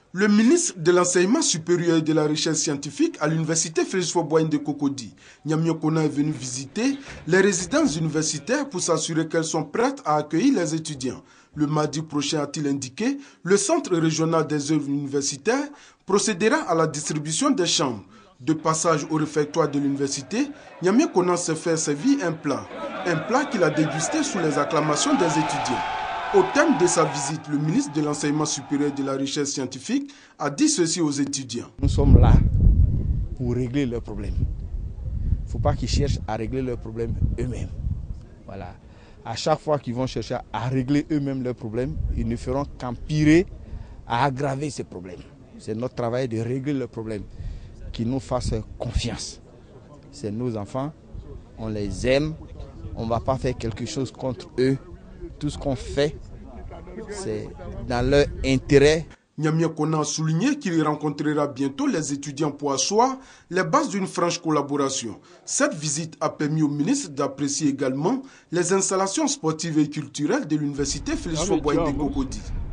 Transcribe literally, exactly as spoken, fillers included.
Le ministre de l'Enseignement supérieur et de la Recherche scientifique à l'Université Félix Houphouët-Boigny de Cocody, Nyamio Kona, est venu visiter les résidences universitaires pour s'assurer qu'elles sont prêtes à accueillir les étudiants. Le mardi prochain, a-t-il indiqué, le Centre régional des œuvres universitaires procédera à la distribution des chambres. De passage au réfectoire de l'université, Nyamio Kona s'est fait servir un plat, un plat qu'il a dégusté sous les acclamations des étudiants. Au terme de sa visite, le ministre de l'Enseignement supérieur et de la Recherche scientifique a dit ceci aux étudiants. Nous sommes là pour régler leurs problèmes. Il ne faut pas qu'ils cherchent à régler leurs problèmes eux-mêmes. Voilà. À chaque fois qu'ils vont chercher à régler eux-mêmes leurs problèmes, ils ne feront qu'empirer, à aggraver ces problèmes. C'est notre travail de régler leurs problèmes, qu'ils nous fassent confiance. C'est nos enfants, on les aime, on ne va pas faire quelque chose contre eux. Tout ce qu'on fait, c'est dans leur intérêt. Nyamio Kona a souligné qu'il rencontrera bientôt les étudiants pour asseoir les bases d'une franche collaboration. Cette visite a permis au ministre d'apprécier également les installations sportives et culturelles de l'université Félix Houphouët-Boigny de Cocody.